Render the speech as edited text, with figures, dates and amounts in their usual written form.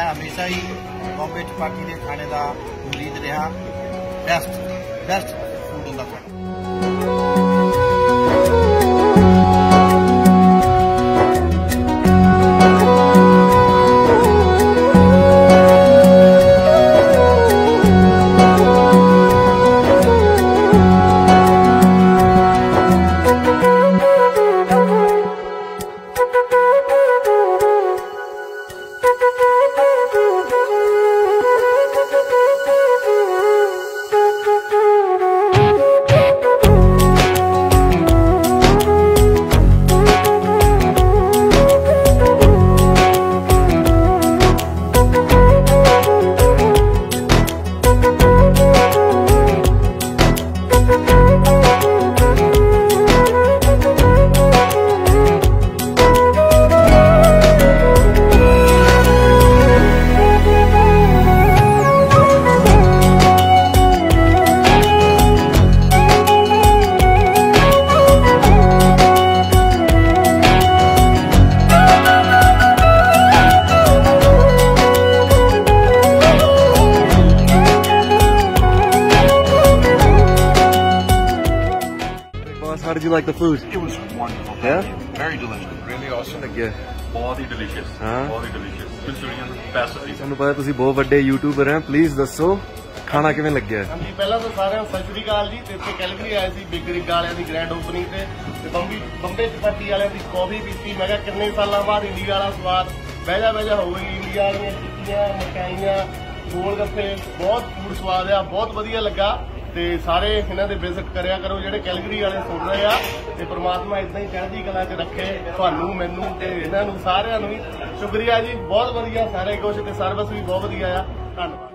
हमेशा ही बॉम्बे चौपाटी के खाने का मुरीद रहा। बेस्ट फूड होंदा खाना। How did you like the food? It was wonderful. Yeah? Very delicious. Really awesome. बहुत ही delicious. बहुत ही delicious. Manchurian best piece. ਤੁਹਾਨੂੰ ਪਤਾ ਤੁਸੀਂ ਬਹੁਤ ਵੱਡੇ ਯੂਟਿਊਬਰ ਹੈ, ਪਲੀਜ਼ ਦੱਸੋ ਖਾਣਾ ਕਿਵੇਂ ਲੱਗਿਆ? ਹਾਂਜੀ, ਪਹਿਲਾਂ ਤਾਂ ਸਾਰਿਆਂ ਨੂੰ ਸਤਿ ਸ਼੍ਰੀ ਅਕਾਲ ਜੀ। ਤੇ ਇੱਥੇ ਕੈਲਗਰੀ ਆਏ ਸੀ ਬਿਗਰਿਗ ਵਾਲਿਆਂ ਦੀ ਗ੍ਰੈਂਡ ਓਪਨਿੰਗ ਤੇ ਬੰਬੇ ਚਪਾਟੀ ਵਾਲਿਆਂ ਦੀ ਕੌਫੀ ਪੀਤੀ। ਮੈਂ ਕਿਹਾ ਕਿੰਨੇ ਸਾਲਾਂ ਬਾਅਦ ਇੰਡੀਆ ਵਾਲਾ ਸਵਾਦ ਬਹਿਜਾ ਹੋ ਗਈ। ਇੰਡੀਆ ਵਾਲੀਆਂ ਟਿੱਕੀਆਂ, ਮਠਿਆਈਆਂ, ਗੋਲ ਗੱਪੇ, ਬਹੁਤ ਫੂਡ ਸਵਾਦ ਆ, ਬਹੁਤ ਵਧੀਆ ਲੱਗਾ। ਤੇ ਸਾਰੇ ਇਹਨਾਂ ਦੇ ਵਿਜ਼ਿਟ ਕਰਿਆ ਕਰੋ ਜਿਹੜੇ ਕੈਲਗਰੀ ਵਾਲੇ ਸੁਣ ਰਹੇ ਆ। ਤੇ ਪ੍ਰਮਾਤਮਾ ਇਦਾਂ ਹੀ ਚੜ੍ਹਦੀ ਕਲਾ 'ਚ ਰੱਖੇ ਤੁਹਾਨੂੰ, ਮੈਨੂੰ ਤੇ ਇਹਨਾਂ ਨੂੰ ਸਾਰਿਆਂ ਨੂੰ ਵੀ। ਸ਼ੁਕਰੀਆ ਜੀ, ਬਹੁਤ ਵਧੀਆ ਸਾਰੇ ਕੁਝ ਤੇ ਸਰਵਿਸ ਵੀ ਬਹੁਤ ਵਧੀਆ ਆ। ਧੰਨਵਾਦ।